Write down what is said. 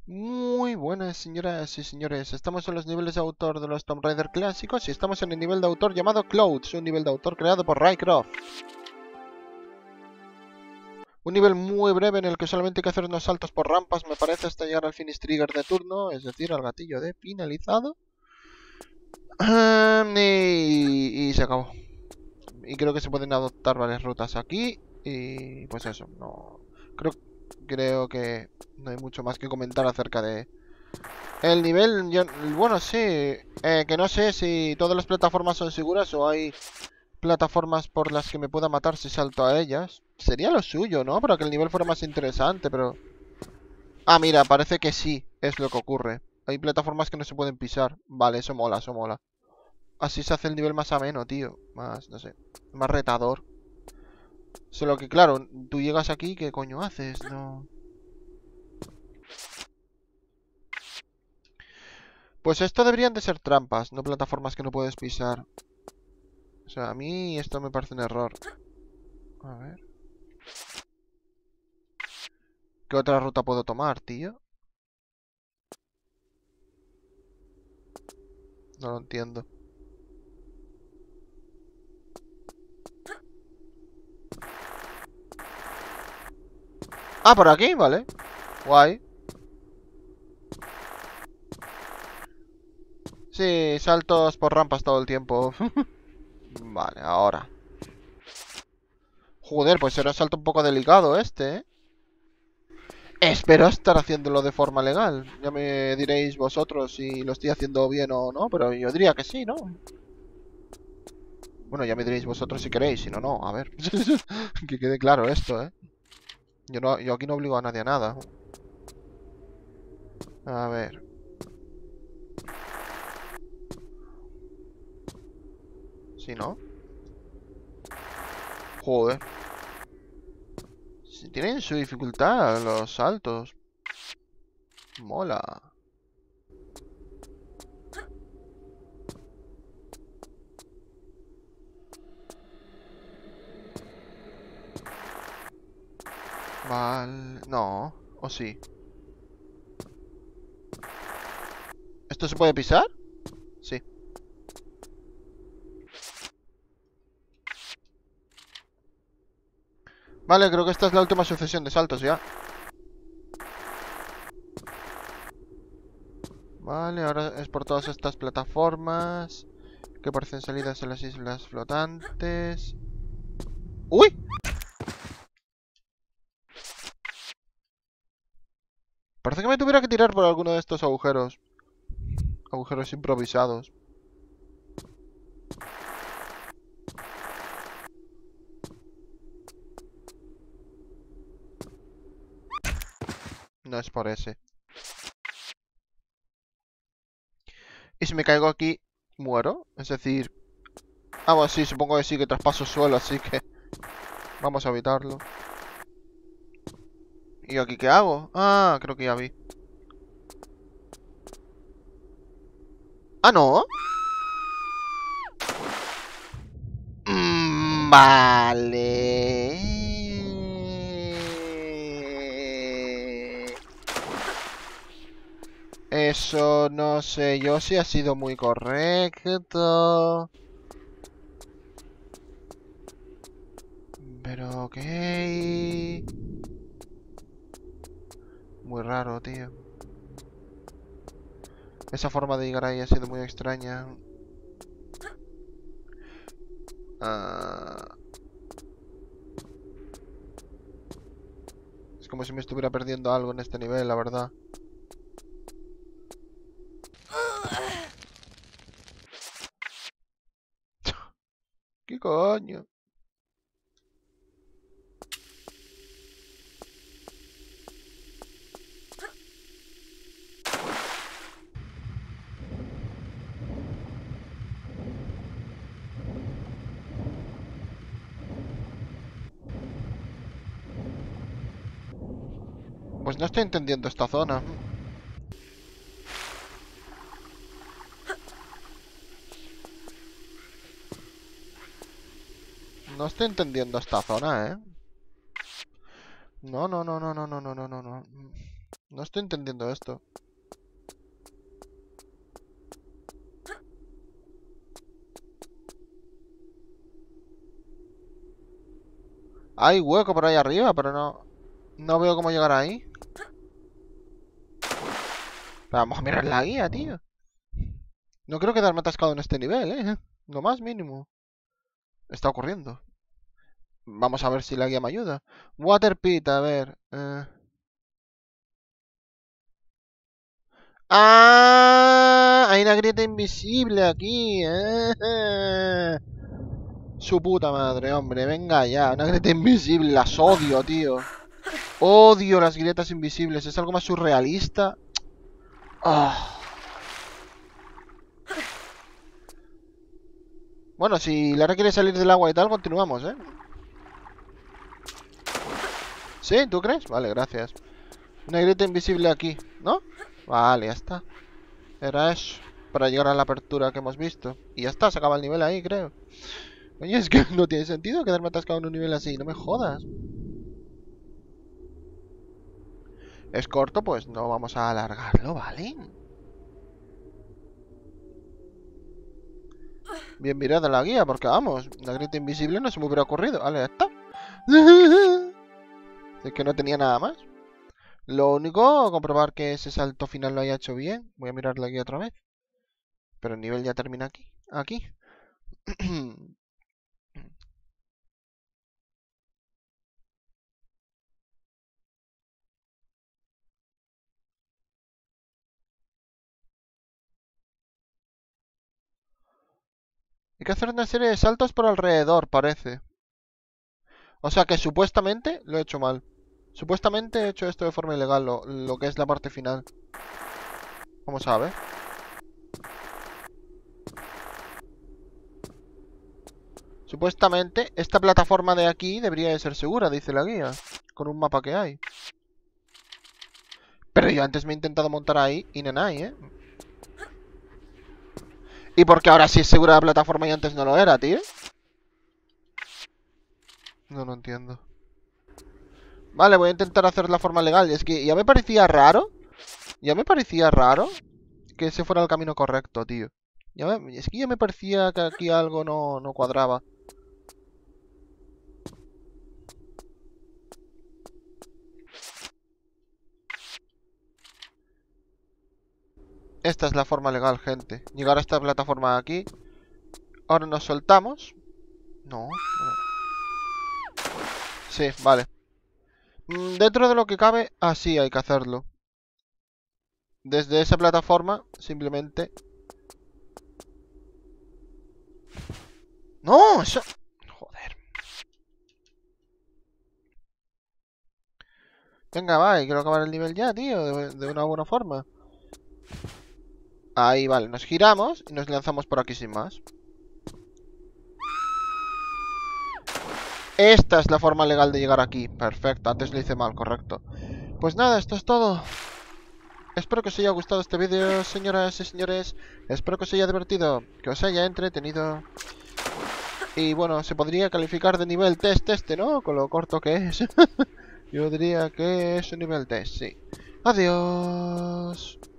Muy buenas señoras y señores, estamos en los niveles de autor de los Tomb Raider clásicos y estamos en el nivel de autor llamado Clouds, un nivel de autor creado por Rycroft. Un nivel muy breve en el que solamente hay que hacer unos saltos por rampas, me parece, hasta llegar al finish trigger de turno, es decir, al gatillo de finalizado. Y se acabó. Y creo que se pueden adoptar varias rutas aquí y pues eso, no... Creo que no hay mucho más que comentar acerca de... El nivel, bueno, sí, que no sé si todas las plataformas son seguras o hay plataformas por las que me pueda matar si salto a ellas. Sería lo suyo, ¿no? Para que el nivel fuera más interesante, pero... Ah, mira, parece que sí, es lo que ocurre. Hay plataformas que no se pueden pisar. Vale, eso mola, eso mola. Así se hace el nivel más ameno, tío. Más, no sé, más retador. Solo que, claro, tú llegas aquí, ¿qué coño haces? No... Pues esto deberían de ser trampas, no plataformas que no puedes pisar. O sea, a mí esto me parece un error. A ver. ¿Qué otra ruta puedo tomar, tío? No lo entiendo. Ah, por aquí, vale. Guay. Sí, saltos por rampas todo el tiempo. Vale, ahora. Joder, pues era un salto un poco delicado este, ¿eh? Espero estar haciéndolo de forma legal. Ya me diréis vosotros si lo estoy haciendo bien o no, pero yo diría que sí, ¿no? Bueno, ya me diréis vosotros si queréis, si no, no. A ver. Que quede claro esto, ¿eh? Yo aquí no obligo a nadie a nada. A ver. Si no. Joder. Si tienen su dificultad los saltos. Mola. Vale. No. ¿O sí? ¿Esto se puede pisar? Sí. Vale, creo que esta es la última sucesión de saltos ya. Vale, ahora es por todas estas plataformas que parecen salidas en las islas flotantes. ¡Uy! Parece que me tuviera que tirar por alguno de estos agujeros. Agujeros improvisados. No es por ese. Y si me caigo aquí, muero. Es decir... Ah, bueno, sí, supongo que sí, que traspaso suelo, así que... Vamos a evitarlo. ¿Y aquí qué hago? Ah, creo que ya vi. Ah, ¿no? Vale. Eso no sé yo si ha sido muy correcto. Pero ok. Muy raro, tío. Esa forma de llegar ahí ha sido muy extraña. Ah, es como si me estuviera perdiendo algo en este nivel, la verdad. ¿Qué coño? Pues no estoy entendiendo esta zona. No estoy entendiendo esta zona, ¿eh? No. No No estoy entendiendo esto. Hay hueco por ahí arriba, pero no veo cómo llegar ahí. Vamos a mirar la guía, tío. No creo quedarme atascado en este nivel, Lo más mínimo. Está ocurriendo. Vamos a ver si la guía me ayuda. Water Pit, a ver. ¡Ah! Hay una grieta invisible aquí, Su puta madre, hombre. Venga ya. Una grieta invisible. Las odio, tío. Odio las grietas invisibles. Es algo más surrealista. Ah. Bueno, si Lara quiere salir del agua y tal, continuamos, ¿Sí? ¿Tú crees? Vale, gracias. Una grieta invisible aquí, ¿no? Vale, ya está. Era eso. Para llegar a la apertura que hemos visto. Y ya está, se acaba el nivel ahí, creo. Oye, es que no tiene sentido quedarme atascado en un nivel así. No me jodas. Es corto, pues no vamos a alargarlo, ¿vale? Bien mirada la guía, porque vamos, la grieta invisible no se me hubiera ocurrido. Vale, ya está. Es que no tenía nada más. Lo único, comprobar que ese salto final lo haya hecho bien. Voy a mirar la guía otra vez. Pero el nivel ya termina aquí. Aquí. Hay que hacer una serie de saltos por alrededor, parece. O sea que supuestamente lo he hecho mal. Supuestamente he hecho esto de forma ilegal, lo que es la parte final. Vamos a ver. Supuestamente esta plataforma de aquí debería de ser segura, dice la guía. Con un mapa que hay. Pero yo antes me he intentado montar ahí y nenay, ¿Y por qué ahora sí es segura la plataforma y antes no lo era, tío? No lo entiendo. Vale, voy a intentar hacer la forma legal. Y es que ya me parecía raro. Ya me parecía raro que ese fuera el camino correcto, tío. Es que ya me parecía que aquí algo no cuadraba. Esta es la forma legal, gente. Llegar a esta plataforma de aquí. Ahora nos soltamos. No. Sí, vale. Dentro de lo que cabe, así hay que hacerlo. Desde esa plataforma, simplemente... ¡No! Eso... Joder. Venga, va, y quiero acabar el nivel ya, tío. De una buena forma. Ahí, vale. Nos giramos y nos lanzamos por aquí sin más. Esta es la forma legal de llegar aquí. Perfecto, antes lo hice mal, correcto. Pues nada, esto es todo. Espero que os haya gustado este vídeo, señoras y señores. Espero que os haya divertido, que os haya entretenido. Y bueno, se podría calificar de nivel test este, ¿no? Con lo corto que es. Yo diría que es un nivel test, sí. Adiós.